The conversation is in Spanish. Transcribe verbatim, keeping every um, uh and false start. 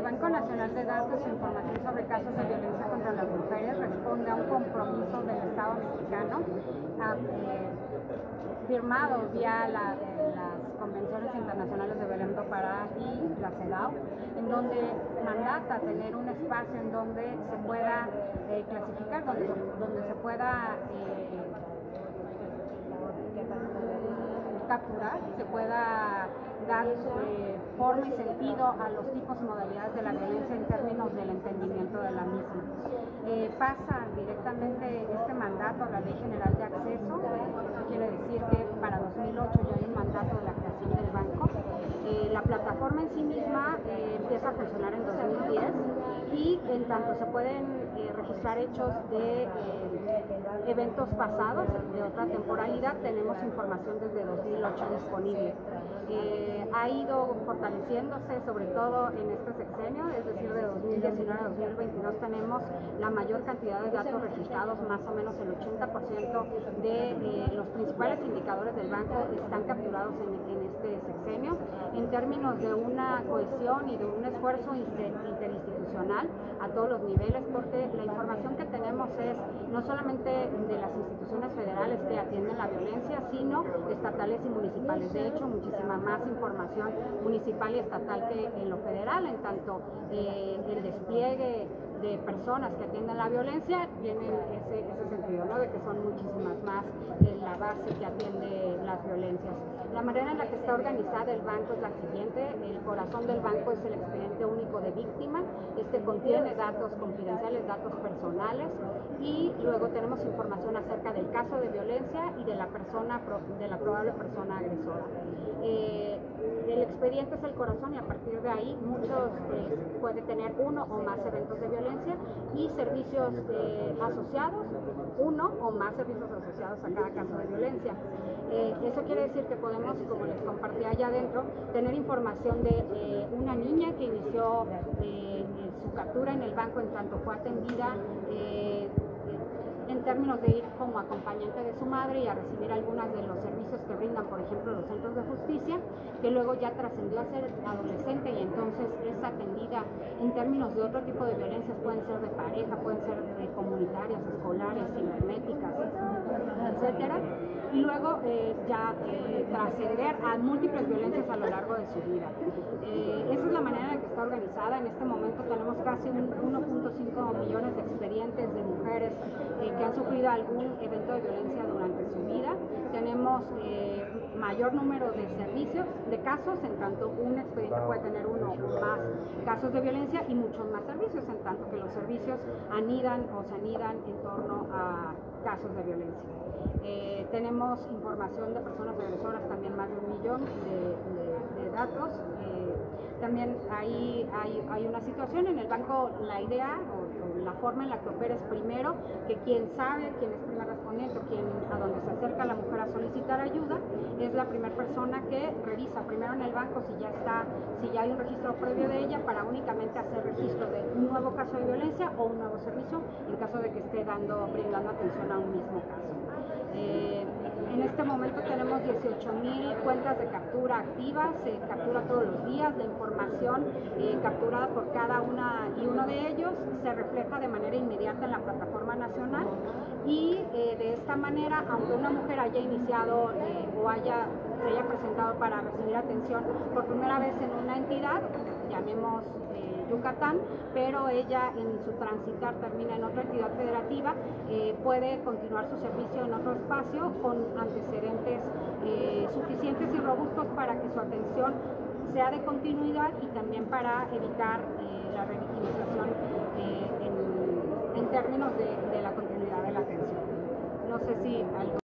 Banco Nacional de Datos e Información sobre Casos de Violencia contra las Mujeres responde a un compromiso del Estado mexicano a, eh, firmado vía la, eh, las convenciones internacionales de Belém do Pará y la CEDAW, en donde mandata tener un espacio en donde se pueda eh, clasificar, donde, donde se pueda eh, capturar, se pueda dar eh, forma y sentido a los tipos y modalidades de la violencia en términos del entendimiento de la misma. Eh, pasa directamente este mandato a la Ley General de Acceso. Eso quiere decir que para dos mil ocho ya hay un mandato de la creación del banco. Eh, la plataforma en sí misma eh, empieza a funcionar en dos mil diez y en tanto se pueden eh, registrar hechos de eh, eventos pasados de otra temporalidad, tenemos información desde dos mil ocho disponible. Eh, ha ido fortaleciéndose sobre todo en este sexenio, es decir, de dos mil diecinueve a dos mil veintidós tenemos la mayor cantidad de datos registrados, más o menos el ochenta por ciento de eh, los principales indicadores del banco están capturados en, en este sexenio. En términos de una cohesión y de un esfuerzo inter, interinstitucional a todos los niveles, porque la información que tenemos es no solamente de las instituciones federales que atienden la violencia, sino estatales y municipales. De hecho, muchísima más información municipal y estatal que en lo federal, en tanto eh, el despliegue de personas que atienden la violencia tienen ese, ese sentido, ¿no? De que son muchísimas más en la base que atiende las violencias. La manera en la que está organizada el banco es la siguiente: el corazón del banco es el expediente único de víctima, este contiene datos confidenciales, datos personales, y luego tenemos información acerca del caso de violencia y de la persona, de la probable persona agresora. Eh, el expediente es el corazón y a partir de ahí muchos eh, puede tener uno o más eventos de violencia y servicios eh, asociados, uno o más servicios asociados a cada caso de violencia. Eh, eso quiere decir que podemos, como les compartí allá adentro, tener información de eh, una niña que inició eh, su captura en el banco en tanto fue atendida eh, en términos de ir como acompañante de su madre y a recibir algunos de los servicios que brindan, por ejemplo, los centros de justicia, que luego ya trascendió a ser adolescente y entonces es atendida en términos de otro tipo de violencias, pueden ser de pareja, pueden ser de comunitarias, escolares, cibernéticas, etcétera, y luego eh, ya eh, trascender a múltiples violencias a lo largo de su vida. Eh, esa es la manera en la que está organizada. En este momento tenemos casi uno punto cinco millones de expedientes de mujeres eh, que han sufrido algún evento de violencia durante su vida. Tenemos eh, mayor número de servicios, de casos, en tanto un expediente puede tener uno o más casos de violencia y muchos más servicios, en tanto que los servicios anidan o se anidan en torno a casos de violencia. Eh, tenemos información de personas agresoras, también más de un millón de, de, de datos. Eh, también hay, hay, hay una situación en el banco, la idea o, o la forma en la que opera es primero que quien sabe, quien es primer respondiente, quien a donde se acerca la mujer a solicitar ayuda, es la primera persona que revisa primero en el banco si ya está, si ya hay un registro previo de ella para únicamente hacer registro de un nuevo caso de violencia o un nuevo servicio en caso de que esté dando, brindando atención a un mismo caso. Eh, en este momento tenemos dieciocho mil cuentas de captura activas, se captura todos los días, la información eh, capturada por cada una y uno de ellos se refleja de manera inmediata en la plataforma nacional y eh, de esta manera, aunque una mujer haya iniciado eh, o haya, se haya presentado para recibir atención por primera vez en una entidad, llamemos eh, Yucatán, pero ella en su transitar termina en otra entidad federativa, eh, puede continuar su servicio en otro espacio con antecedentes eh, suficientes y robustos para que su atención sea de continuidad y también para evitar eh, la revictimización